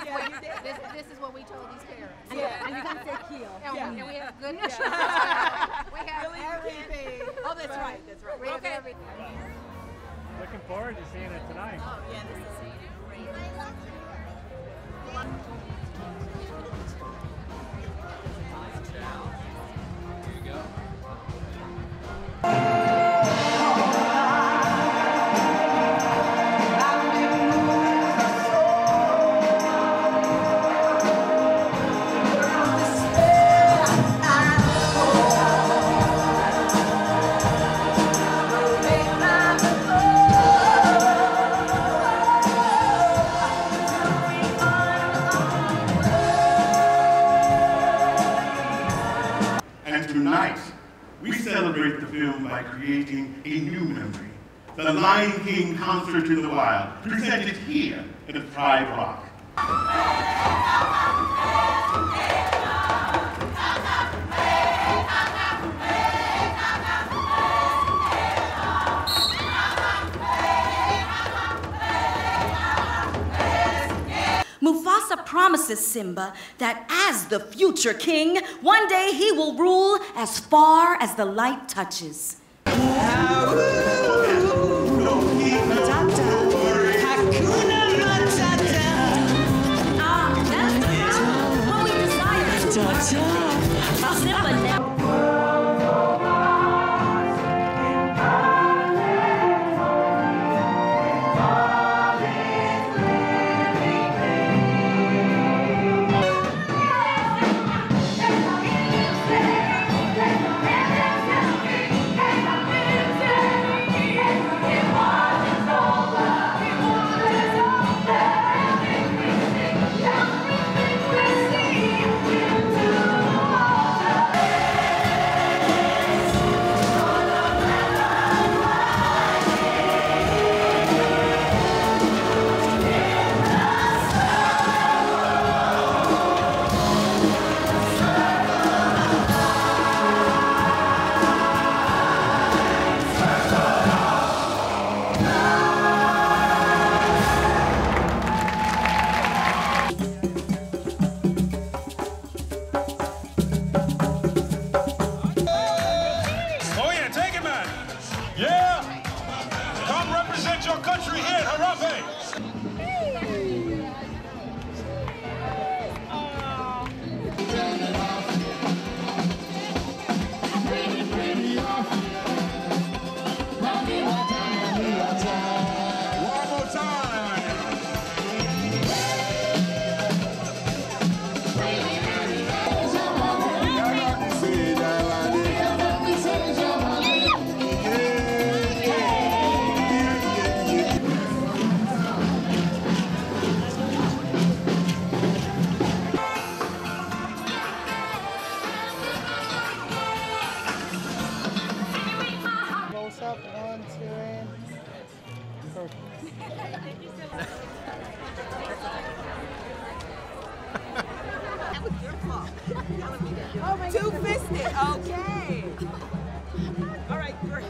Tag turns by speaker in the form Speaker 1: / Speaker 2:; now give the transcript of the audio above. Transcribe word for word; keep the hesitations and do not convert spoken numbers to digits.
Speaker 1: yeah, you did. This, this is what we told these parents.
Speaker 2: Yeah, and you gotta say Keel.
Speaker 1: And,
Speaker 2: Yeah.
Speaker 1: we, and we have good
Speaker 2: Yeah.
Speaker 1: insurance. We have
Speaker 2: Really?
Speaker 1: everything.
Speaker 2: Oh, that's right, that's right.
Speaker 1: We have
Speaker 2: Okay.
Speaker 1: everything.
Speaker 3: Looking forward to seeing it tonight.
Speaker 2: Oh, yeah, this is great.
Speaker 4: And tonight, we celebrate the film by creating a new memory. The Lion King Concert in the Wild, presented here at Pride Rock.
Speaker 5: Mufasa promises Simba that as the future king, one day he will rule as far as the light touches. Ah, that's what we desire. Simba now.
Speaker 6: Yeah! Come represent your country here at Harapé! One more time!
Speaker 3: Close up, one, two, and perfect.
Speaker 2: That was your fault. Oh my Two-fisted, okay. All right, great.